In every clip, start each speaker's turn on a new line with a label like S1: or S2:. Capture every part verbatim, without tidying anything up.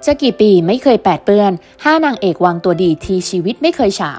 S1: จะกี่ปีไม่เคยแปดเปื้อนห้านางเอกวางตัวดีที่ชีวิตไม่เคยเฉา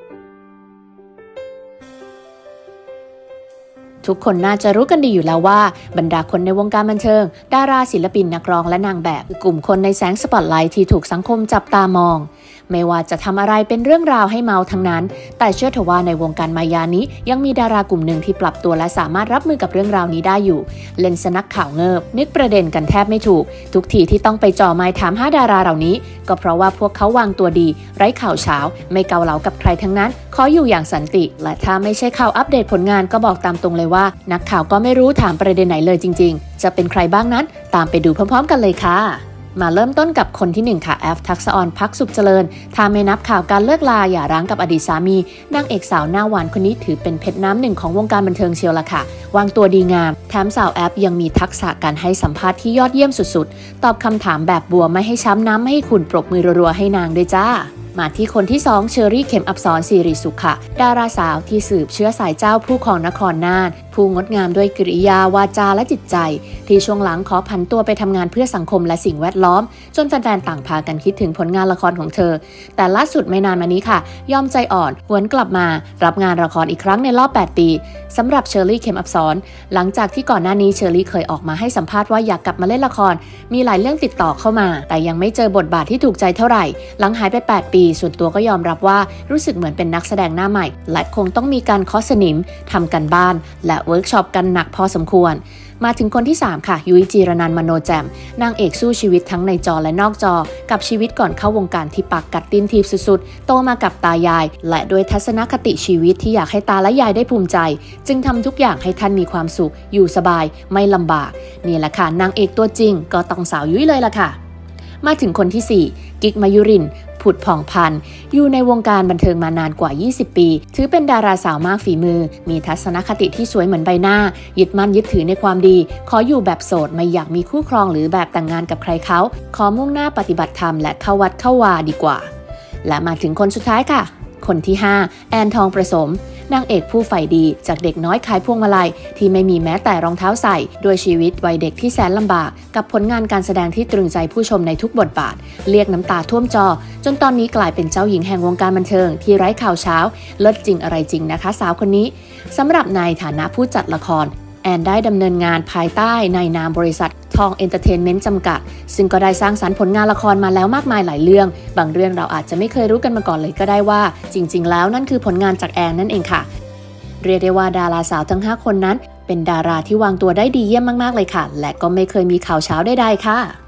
S1: ทุกคนน่าจะรู้กันดีอยู่แล้วว่าบรรดาคนในวงการบันเทิงดาราศิลปินนักร้องและนางแบบคือกลุ่มคนในแสงสปอตไลท์ที่ถูกสังคมจับตามองไม่ว่าจะทำอะไรเป็นเรื่องราวให้เมาทั้งนั้นแต่เชื่อเถอะว่าในวงการมายานี้ยังมีดารากลุ่มหนึ่งที่ปรับตัวและสามารถรับมือกับเรื่องราวนี้ได้อยู่เล่นสนักข่าวเงิบนึกประเด็นกันแทบไม่ถูกทุกทีที่ต้องไปจ่อไม้ถามห้าดาราเหล่านี้ก็เพราะว่าพวกเขาวางตัวดีไร้ข่าวเช้าไม่เกาเหลากับใครทั้งนั้นขออยู่อย่างสันติและถ้าไม่ใช่ข่าวอัปเดตผลงานก็บอกตามตรงเลยว่านักข่าวก็ไม่รู้ถามประเด็นไหนเลยจริงๆจะเป็นใครบ้างนั้นตามไปดูพร้อมๆกันเลยค่ะมาเริ่มต้นกับคนที่หนึ่งค่ะแอฟทักษะอรภักสุขเจริญถ้าไม่นับข่าวการเลิกลาหย่าร้างกับอดีตสามีนางเอกสาวหน้าหวานคนนี้ถือเป็นเพชรน้ำหนึ่งของวงการบันเทิงเชียวละค่ะวางตัวดีงามแถมสาวแอฟยังมีทักษะการให้สัมภาษณ์ที่ยอดเยี่ยมสุดๆตอบคำถามแบบบัวไม่ให้ช้ำน้ำไม่ให้ขุ่นปรบมือรัวๆให้นางด้วยจ้ามาที่คนที่สองเชอรี่เข็มอับสรศิริสุขค่ะดาราสาวที่สืบเชื้อสายเจ้าผู้ครองนครน่านผู้งดงามด้วยกิริยาวาจาและจิตใจที่ช่วงหลังขอผันตัวไปทำงานเพื่อสังคมและสิ่งแวดล้อมจนแฟนๆต่างพากันคิดถึงผลงานละครของเธอแต่ล่าสุดไม่นานมานี้ค่ะยอมใจอ่อนหวนกลับมารับงานละครอีกครั้งในรอบแปดปีสำหรับเชอรี่เข็มอับสรหลังจากที่ก่อนหน้านี้เชอรี่เคยออกมาให้สัมภาษณ์ว่าอยากกลับมาเล่นละครมีหลายเรื่องติดต่อเข้ามาแต่ยังไม่เจอบทบาทที่ถูกใจเท่าไหร่หลังหายไปแปดปีส่วนตัวก็ยอมรับว่ารู้สึกเหมือนเป็นนักแสดงหน้าใหม่และคงต้องมีการเคาะสนิมทำกันบ้านและเวิร์กช็อปกันหนักพอสมควรมาถึงคนที่สามค่ะยุ้ยจีรนันท์มโนแจ่มนางเอกสู้ชีวิตทั้งในจอและนอกจอกับชีวิตก่อนเข้าวงการที่ปากกัดตีนถีบสุดๆโตมากับตายายและด้วยทัศนคติชีวิตที่อยากให้ตาและยายได้ภูมิใจจึงทำทุกอย่างให้ท่านมีความสุขอยู่สบายไม่ลำบากนี่แหละค่ะนางเอกตัวจริงก็ต้องสาวยุ้ยเลยล่ะค่ะมาถึงคนที่สี่กิ๊กมายุรินทร์ผุดผ่องพันอยู่ในวงการบันเทิงมานานกว่ายี่สิบปีถือเป็นดาราสาวมากฝีมือมีทัศนคติที่สวยเหมือนใบหน้ายึดมั่นยึดถือในความดีขออยู่แบบโสดไม่อยากมีคู่ครองหรือแบบแต่งงานกับใครเขาขอมุ่งหน้าปฏิบัติธรรมและเข้าวัดเข้าวาดีกว่าและมาถึงคนสุดท้ายค่ะคนที่ห้าแอนทองประสมนางเอกผู้ใฝ่ดีจากเด็กน้อยขายพวงมาลัยที่ไม่มีแม้แต่รองเท้าใส่ด้วยชีวิตวัยเด็กที่แสนลำบากกับผลงานการแสดงที่ตรึงใจผู้ชมในทุกบทบาทเรียกน้ำตาท่วมจอจนตอนนี้กลายเป็นเจ้าหญิงแห่งวงการบันเทิงที่ไร้ข่าวเช้าเลิศจริงอะไรจริงนะคะสาวคนนี้สำหรับในฐานะผู้จัดละครแอนได้ดำเนินงานภายใต้ในนามบริษัททองเอนเตอร์เทนเมนต์จำกัดซึ่งก็ได้สร้างสรรค์ผลงานละครมาแล้วมากมายหลายเรื่องบางเรื่องเราอาจจะไม่เคยรู้กันมาก่อนเลยก็ได้ว่าจริงๆแล้วนั่นคือผลงานจากแอนนั่นเองค่ะเรียกได้ว่าดาราสาวทั้งห้าคนนั้นเป็นดาราที่วางตัวได้ดีเยี่ยมมากๆเลยค่ะและก็ไม่เคยมีข่าวเช้าใดๆค่ะ